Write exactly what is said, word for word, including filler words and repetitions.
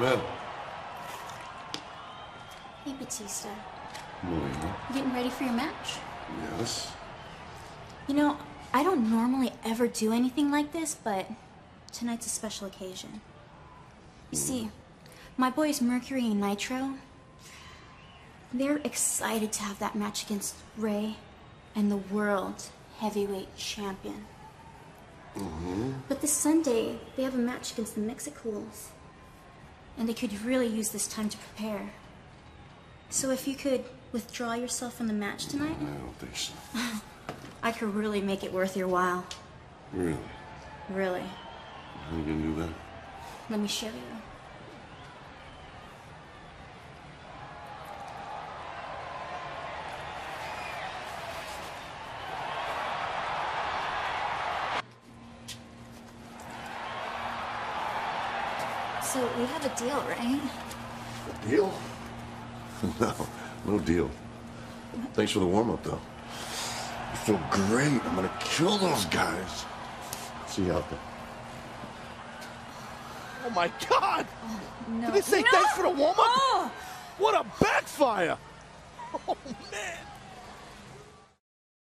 in. Hey, Batista. Melina. You getting ready for your match? Yes. You know, I don't normally ever do anything like this, but tonight's a special occasion. You mm. see, my boys Mercury and Nitro, they're excited to have that match against Ray and the world heavyweight champion. Mm-hmm. But this Sunday, they have a match against the Mexicools. And they could really use this time to prepare. So if you could withdraw yourself from the match tonight, I don't think so. I could really make it worth your while. Really? Really. How are you gonna do that? Let me show you. So we have a deal, right? A deal? No, no deal. Thanks for the warm-up, though. I feel great. I'm gonna kill those guys. See you out there. Oh my God! Oh, no. Did they say no! thanks for the warm-up? Oh! What a backfire! Oh man!